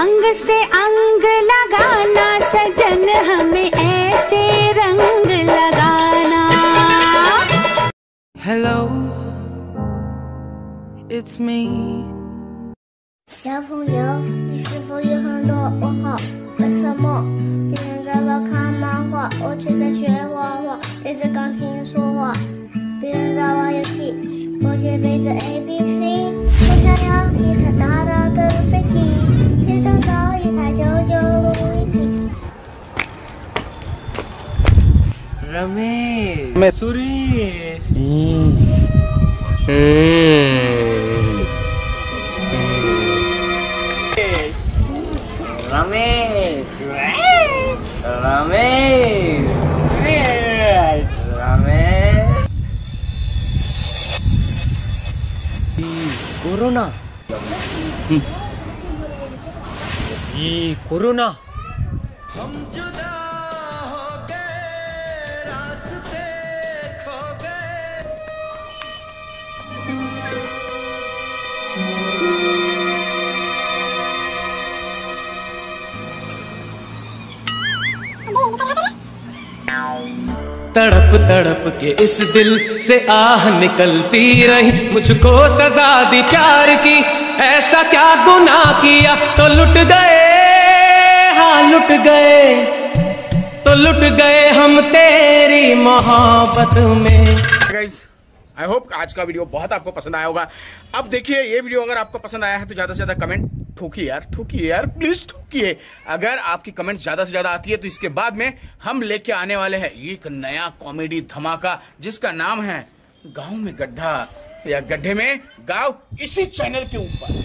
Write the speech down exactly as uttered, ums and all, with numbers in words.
अंग से अंग लगाना सजन हमें ऐसे रंग लगाना। Hello, it's me。 小朋友，你是否有很多问号？为什么天天在那看漫画，我却在学画画，对着钢琴说话？别人在玩游戏，我却背着 A B C。我想要一台大大的飞机，也想找一台旧旧的录音机。 Ramesh, Suresh, Ramesh, Ramesh, Ramesh. Corona, ये कोरोना। हम जुदा हो गए, रास्ते खो गए। तड़प तड़प के इस दिल से आह निकलती रही, मुझको सजा दी प्यार की, ऐसा क्या गुनाह किया तो लुट गए, हाँ लुट गए, तो लुट गए हम तेरी मोहब्बत में। गाइस, आई होप आज का वीडियो बहुत आपको पसंद आया होगा। अब देखिए, ये वीडियो अगर आपको पसंद आया है तो ज़्यादा से ज़्यादा कमेंट ठोकिए यार, ठोकिए यार, प्लीज़ ठोकिए। अगर आपकी कमेंट्स ज़्यादा से ज़्यादा आती है तो इसके बाद में हम लेके आने वाले हैं एक नया कॉमेडी धमाका, जिसका नाम है गाँव में गड्ढा या गड्ढे में गाँव, इसी चैनल के ऊपर।